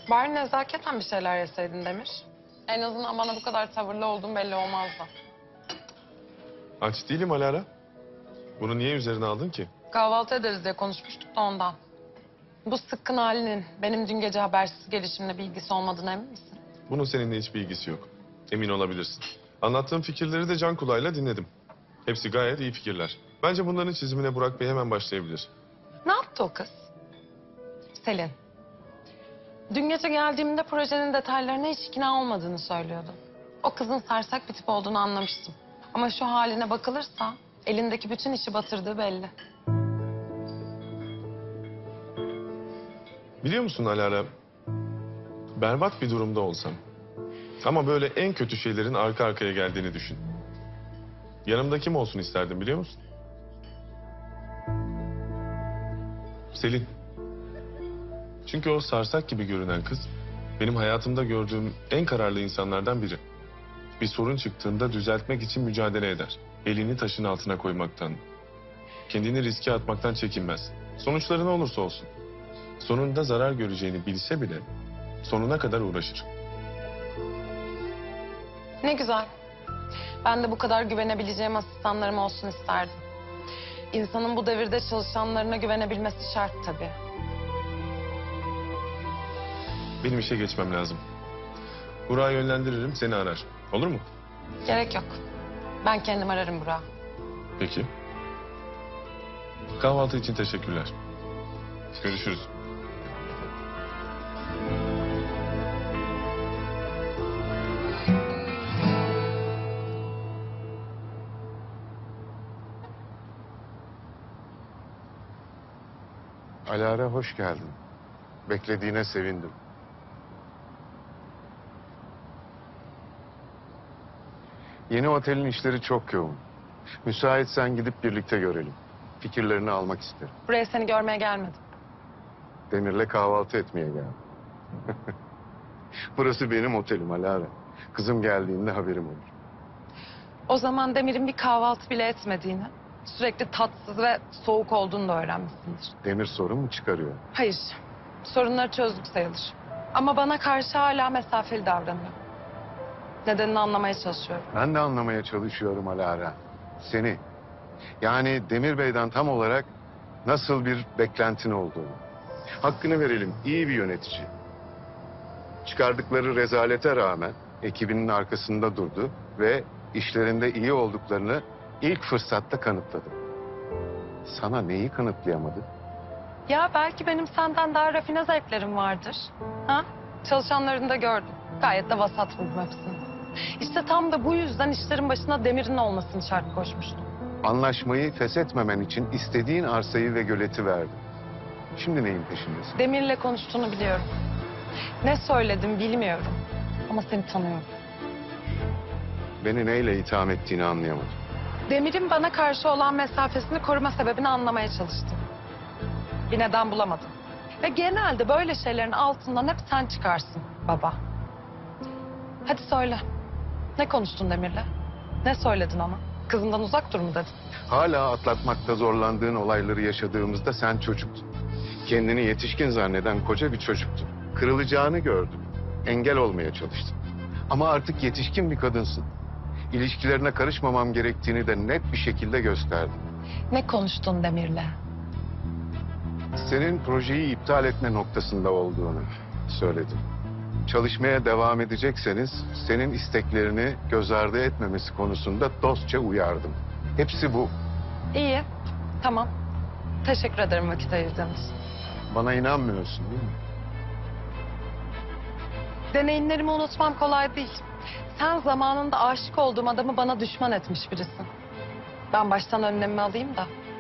Bari nezaketen bir şeyler yeseydin Demir. En azından bana bu kadar tavırlı olduğun belli olmazdı. Aç değilim Alara. Bunu niye üzerine aldın ki? Kahvaltı ederiz diye konuşmuştuk da ondan. Bu sıkkın halinin benim dün gece habersiz gelişimle bir ilgisi olmadığına emin misin? Bunun seninle hiçbir ilgisi yok. Emin olabilirsin. Anlattığım fikirleri de can kulağıyla dinledim. Hepsi gayet iyi fikirler. Bence bunların çizimine Burak Bey hemen başlayabilir. Ne yaptı o kız? Selin. Dün gece geldiğimde projenin detaylarına hiç ikna olmadığını söylüyordu. O kızın sarsak bir tip olduğunu anlamıştım. Ama şu haline bakılırsa elindeki bütün işi batırdığı belli. Biliyor musun Alara, berbat bir durumda olsam ama böyle en kötü şeylerin arka arkaya geldiğini düşün. Yanımda kim olsun isterdim biliyor musun? Selin. Çünkü o sarsak gibi görünen kız benim hayatımda gördüğüm en kararlı insanlardan biri. Bir sorun çıktığında düzeltmek için mücadele eder. Elini taşın altına koymaktan, kendini riske atmaktan çekinmez. Sonuçları ne olursa olsun. Sonunda zarar göreceğini bilse bile sonuna kadar uğraşır. Ne güzel. Ben de bu kadar güvenebileceğim asistanlarım olsun isterdim. İnsanın bu devirde çalışanlarına güvenebilmesi şart tabii. Benim işe geçmem lazım. Burak'ı yönlendiririm, seni arar. Olur mu? Gerek yok. Ben kendim ararım Burak'ı. Peki. Kahvaltı için teşekkürler. Görüşürüz. Alara hoş geldin. Beklediğine sevindim. Yeni otelin işleri çok yoğun. Müsaitsen gidip birlikte görelim. Fikirlerini almak isterim. Buraya seni görmeye gelmedim. Demir'le kahvaltı etmeye geldim. Burası benim otelim Alara. Kızım geldiğinde haberim olur. O zaman Demir'in bir kahvaltı bile etmediğini, sürekli tatsız ve soğuk olduğunu da öğrenmişsindir. Demir sorun mu çıkarıyor? Hayır, sorunları çözdük sayılır. Ama bana karşı hala mesafeli davranıyor. Nedenini anlamaya çalışıyorum. Ben de anlamaya çalışıyorum Alara. Seni. Yani Demir Bey'den tam olarak nasıl bir beklentin olduğunu. Hakkını verelim, iyi bir yönetici. Çıkardıkları rezalete rağmen ekibinin arkasında durdu ve işlerinde iyi olduklarını ilk fırsatta kanıtladı. Sana neyi kanıtlayamadı? Ya belki benim senden daha rafine zevklerim vardır. Ha? Çalışanlarını da gördüm. Gayet de vasat buldum hepsini. İşte tam da bu yüzden işlerin başına Demir'in olmasını şart koşmuştum. Anlaşmayı feshetmemen için istediğin arsayı ve göleti verdim. Şimdi neyin peşindesin? Demir'le konuştuğunu biliyorum. Ne söyledim bilmiyorum. Ama seni tanıyorum. Beni neyle itham ettiğini anlayamadım. Demir'in bana karşı olan mesafesini koruma sebebini anlamaya çalıştım. Bir neden bulamadım. Ve genelde böyle şeylerin altından hep sen çıkarsın baba. Hadi söyle. Ne konuştun Demir'le? Ne söyledin ona? Kızından uzak dur mu dedin? Hala atlatmakta zorlandığın olayları yaşadığımızda sen çocuktun. Kendini yetişkin zanneden koca bir çocuktun. Kırılacağını gördüm. Engel olmaya çalıştım. Ama artık yetişkin bir kadınsın. İlişkilerine karışmamam gerektiğini de net bir şekilde gösterdim. Ne konuştun Demir'le? Senin projeyi iptal etme noktasında olduğunu söyledim. Çalışmaya devam edecekseniz senin isteklerini göz ardı etmemesi konusunda dostça uyardım. Hepsi bu. İyi. Tamam. Teşekkür ederim vakit ayırdığın için. Bana inanmıyorsun değil mi? Deneyimlerimi unutmam kolay değil. Sen zamanında aşık olduğum adamı bana düşman etmiş birisin. Ben baştan önlemimi alayım da